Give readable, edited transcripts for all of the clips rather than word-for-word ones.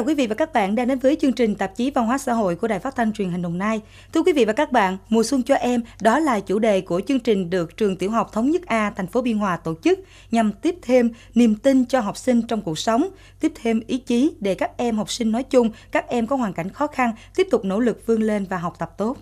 chào quý vị và các bạn đang đến với chương trình tạp chí Văn hóa xã hội của Đài Phát thanh Truyền hình Đồng Nai. Thưa quý vị và các bạn, mùa xuân cho em, đó là chủ đề của chương trình được trường Tiểu học Thống nhất A, thành phố Biên Hòa tổ chức nhằm tiếp thêm niềm tin cho học sinh trong cuộc sống, tiếp thêm ý chí để các em học sinh nói chung, các em có hoàn cảnh khó khăn tiếp tục nỗ lực vươn lên và học tập tốt.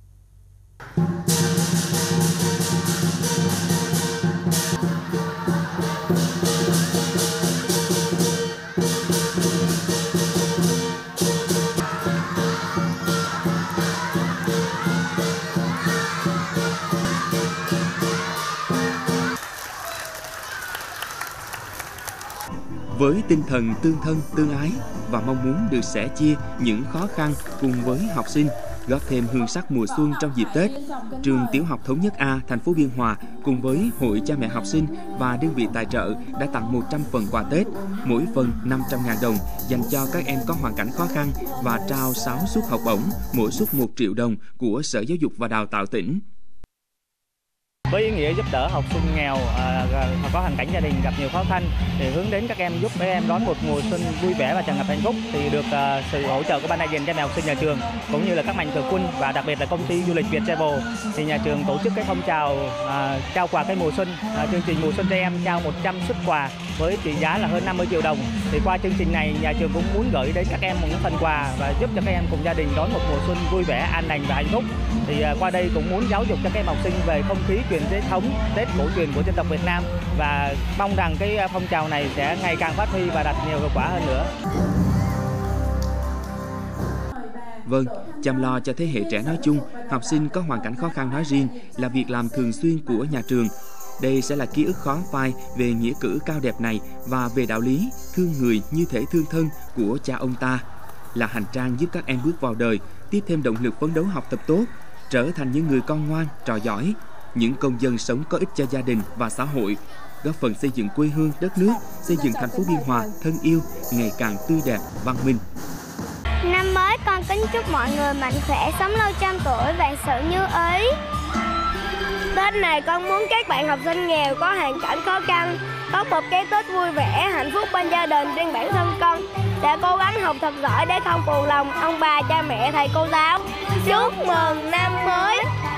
Với tinh thần tương thân tương ái và mong muốn được sẻ chia những khó khăn cùng với học sinh, góp thêm hương sắc mùa xuân trong dịp Tết, trường Tiểu học Thống nhất A, thành phố Biên Hòa cùng với Hội Cha mẹ học sinh và đơn vị tài trợ đã tặng 100 phần quà Tết, mỗi phần 500.000 đồng dành cho các em có hoàn cảnh khó khăn và trao 6 suất học bổng, mỗi suất 1 triệu đồng của Sở Giáo dục và Đào tạo tỉnh. Với ý nghĩa giúp đỡ học sinh nghèo có hoàn cảnh gia đình gặp nhiều khó khăn thì hướng đến các em, giúp các em đón một mùa xuân vui vẻ và tràn ngập hạnh phúc, thì được sự hỗ trợ của Ban đại diện cha mẹ học sinh nhà trường cũng như là các mạnh thường quân và đặc biệt là công ty du lịch Viettravel, thì nhà trường tổ chức cái phong trào trao quà cây mùa xuân, chương trình mùa xuân cho em trao 100 suất quà với trị giá là hơn 50 triệu đồng. Thì qua chương trình này, nhà trường cũng muốn gửi đến các em một phần quà và giúp cho các em cùng gia đình đón một mùa xuân vui vẻ, an lành và hạnh phúc. Thì qua đây cũng muốn giáo dục cho các em học sinh về không khí truyền thống Tết cổ truyền của dân tộc Việt Nam, và mong rằng cái phong trào này sẽ ngày càng phát huy và đạt nhiều hiệu quả hơn nữa. Vâng, chăm lo cho thế hệ trẻ nói chung, học sinh có hoàn cảnh khó khăn nói riêng là việc làm thường xuyên của nhà trường. Đây sẽ là ký ức khó phai về nghĩa cử cao đẹp này và về đạo lý thương người như thể thương thân của cha ông ta, là hành trang giúp các em bước vào đời, tiếp thêm động lực phấn đấu học tập tốt, trở thành những người con ngoan, trò giỏi, những công dân sống có ích cho gia đình và xã hội, góp phần xây dựng quê hương đất nước, xây dựng thành phố Biên Hòa thân yêu, ngày càng tươi đẹp, văn minh. Năm mới con kính chúc mọi người mạnh khỏe, sống lâu trăm tuổi, vạn sự như ý. Tết này con muốn các bạn học sinh nghèo có hoàn cảnh khó khăn có một cái Tết vui vẻ, hạnh phúc bên gia đình, riêng bản thân con sẽ cố gắng học thật giỏi để không phụ lòng ông bà, cha mẹ, thầy cô giáo. Chúc mừng năm mới.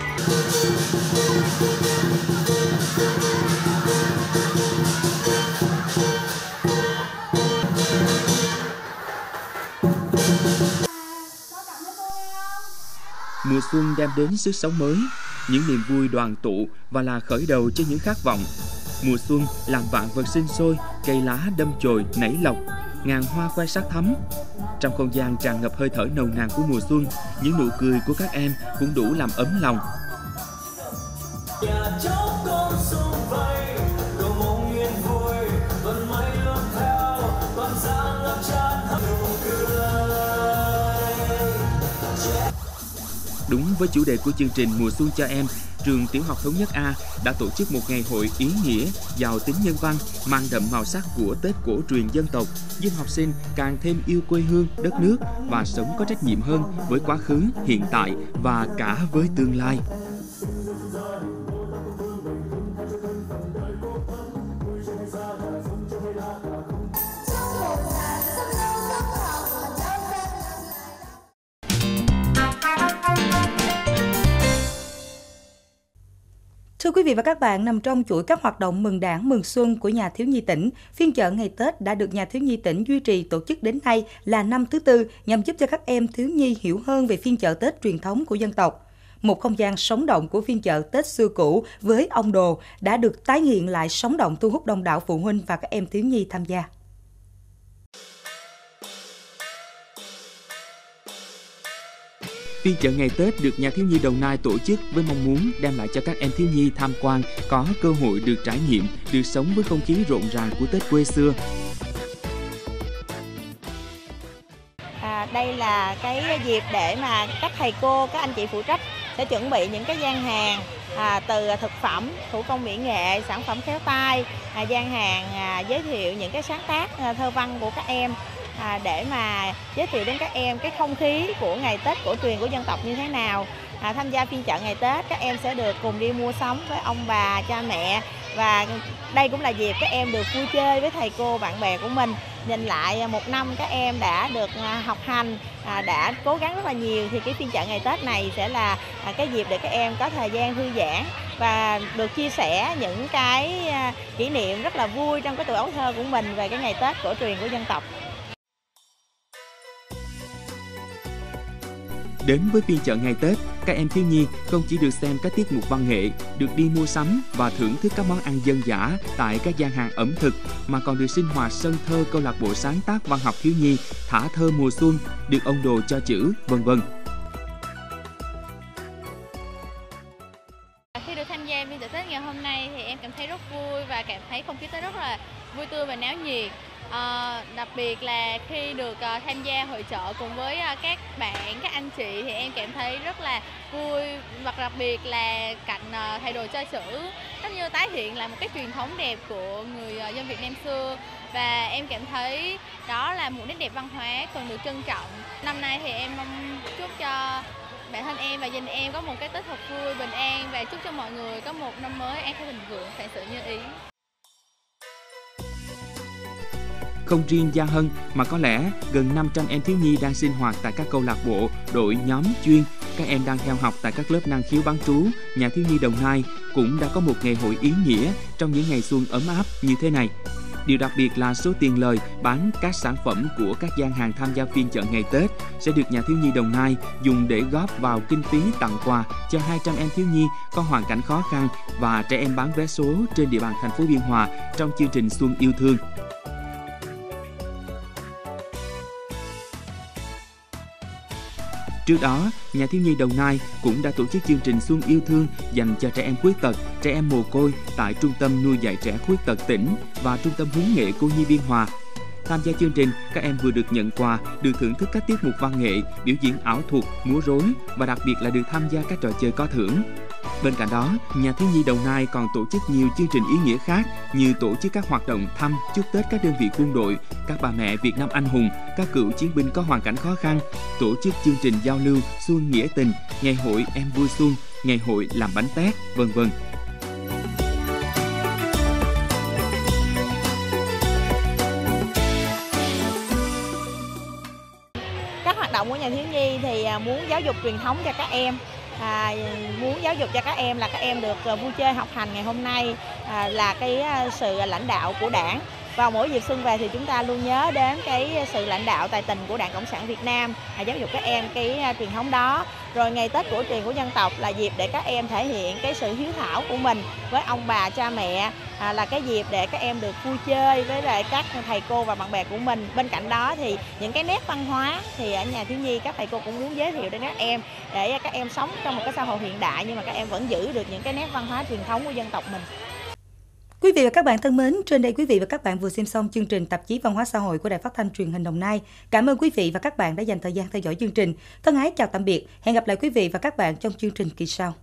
Mùa xuân đem đến sức sống mới, những niềm vui đoàn tụ và là khởi đầu cho những khát vọng. Mùa xuân làm vạn vật sinh sôi, cây lá đâm chồi nảy lộc, ngàn hoa khoe sắc thắm. Trong không gian tràn ngập hơi thở nồng nàn của mùa xuân, những nụ cười của các em cũng đủ làm ấm lòng. Đúng với chủ đề của chương trình Mùa xuân cho em, trường Tiểu học Thống nhất A đã tổ chức một ngày hội ý nghĩa, giàu tính nhân văn, mang đậm màu sắc của Tết cổ truyền dân tộc, giúp học sinh càng thêm yêu quê hương, đất nước và sống có trách nhiệm hơn với quá khứ, hiện tại và cả với tương lai. Thưa quý vị và các bạn, nằm trong chuỗi các hoạt động mừng Đảng, mừng Xuân của Nhà thiếu nhi tỉnh, phiên chợ ngày Tết đã được Nhà thiếu nhi tỉnh duy trì tổ chức đến nay là năm thứ tư nhằm giúp cho các em thiếu nhi hiểu hơn về phiên chợ Tết truyền thống của dân tộc. Một không gian sống động của phiên chợ Tết xưa cũ với ông đồ đã được tái hiện lại sống động, thu hút đông đảo phụ huynh và các em thiếu nhi tham gia. Phiên chợ ngày Tết được Nhà thiếu nhi Đồng Nai tổ chức với mong muốn đem lại cho các em thiếu nhi tham quan có cơ hội được trải nghiệm, được sống với không khí rộn ràng của Tết quê xưa. Đây là cái dịp để mà các thầy cô, các anh chị phụ trách sẽ chuẩn bị những cái gian hàng từ thực phẩm, thủ công mỹ nghệ, sản phẩm khéo tay, gian hàng giới thiệu những cái sáng tác thơ văn của các em, để mà giới thiệu đến các em cái không khí của ngày Tết cổ truyền của dân tộc như thế nào. Tham gia phiên chợ ngày Tết, các em sẽ được cùng đi mua sắm với ông bà, cha mẹ, và đây cũng là dịp các em được vui chơi với thầy cô, bạn bè của mình. nhìn lại một năm các em đã được học hành, đã cố gắng rất là nhiều, thì cái phiên chợ ngày Tết này sẽ là cái dịp để các em có thời gian thư giãn và được chia sẻ những cái kỷ niệm rất là vui trong cái tuổi ấu thơ của mình về cái ngày Tết cổ truyền của dân tộc. Đến với phiên chợ ngày Tết, các em thiếu nhi không chỉ được xem các tiết mục văn nghệ, được đi mua sắm và thưởng thức các món ăn dân dã tại các gian hàng ẩm thực, mà còn được sinh hoạt sân thơ câu lạc bộ sáng tác văn học thiếu nhi, thả thơ mùa xuân, được ông đồ cho chữ, vân vân. Khi được tham gia phiên chợ Tết ngày hôm nay thì em cảm thấy rất vui và cảm thấy không khí Tết rất là vui tươi và náo nhiệt. Đặc biệt là khi được tham gia hội chợ cùng với các bạn, các anh chị thì em cảm thấy rất là vui, và đặc biệt là cảnh thầy đồ cho chữ giống như tái hiện lại một cái truyền thống đẹp của người dân Việt Nam xưa, và em cảm thấy đó là một nét đẹp văn hóa cần được trân trọng. Năm nay thì em mong chúc cho bản thân em và gia đình em có một cái Tết thật vui, bình an, và chúc cho mọi người có một năm mới an khang thịnh vượng, vạn sự như ý. Không riêng Gia Hân mà có lẽ gần 500 em thiếu nhi đang sinh hoạt tại các câu lạc bộ, đội, nhóm chuyên, các em đang theo học tại các lớp năng khiếu bán trú, nhà thiếu nhi Đồng Nai cũng đã có một ngày hội ý nghĩa trong những ngày xuân ấm áp như thế này. Điều đặc biệt là số tiền lời bán các sản phẩm của các gian hàng tham gia phiên chợ ngày Tết sẽ được nhà thiếu nhi Đồng Nai dùng để góp vào kinh phí tặng quà cho 200 em thiếu nhi có hoàn cảnh khó khăn và trẻ em bán vé số trên địa bàn thành phố Biên Hòa trong chương trình Xuân Yêu Thương. Trước đó, nhà thiếu nhi Đồng Nai cũng đã tổ chức chương trình Xuân Yêu Thương dành cho trẻ em khuyết tật, trẻ em mồ côi tại Trung tâm nuôi dạy trẻ khuyết tật tỉnh và Trung tâm huấn nghệ Cô Nhi Biên Hòa. Tham gia chương trình, các em vừa được nhận quà, được thưởng thức các tiết mục văn nghệ, biểu diễn ảo thuật, múa rối và đặc biệt là được tham gia các trò chơi có thưởng. Bên cạnh đó, nhà thiếu nhi Đồng Nai còn tổ chức nhiều chương trình ý nghĩa khác như tổ chức các hoạt động thăm, chúc Tết các đơn vị quân đội, các bà mẹ Việt Nam anh hùng, các cựu chiến binh có hoàn cảnh khó khăn, tổ chức chương trình giao lưu Xuân Nghĩa Tình, ngày hội Em Vui Xuân, ngày hội làm bánh tét, vân vân. Các hoạt động của nhà thiếu nhi thì muốn giáo dục truyền thống cho các em. Muốn giáo dục cho các em là các em được vui chơi học hành ngày hôm nay là cái sự lãnh đạo của Đảng. Vào mỗi dịp xuân về thì chúng ta luôn nhớ đến cái sự lãnh đạo tài tình của Đảng Cộng sản Việt Nam, giáo dục các em cái truyền thống đó. Rồi ngày Tết cổ truyền của dân tộc là dịp để các em thể hiện cái sự hiếu thảo của mình với ông bà, cha mẹ, là cái dịp để các em được vui chơi với lại các thầy cô và bạn bè của mình. Bên cạnh đó thì những cái nét văn hóa thì ở nhà thiếu nhi các thầy cô cũng muốn giới thiệu đến các em để các em sống trong một cái xã hội hiện đại nhưng mà các em vẫn giữ được những cái nét văn hóa truyền thống của dân tộc mình. Quý vị và các bạn thân mến, trên đây quý vị và các bạn vừa xem xong chương trình tạp chí Văn hóa xã hội của Đài Phát thanh Truyền hình Đồng Nai. Cảm ơn quý vị và các bạn đã dành thời gian theo dõi chương trình. Thân ái chào tạm biệt, hẹn gặp lại quý vị và các bạn trong chương trình kỳ sau.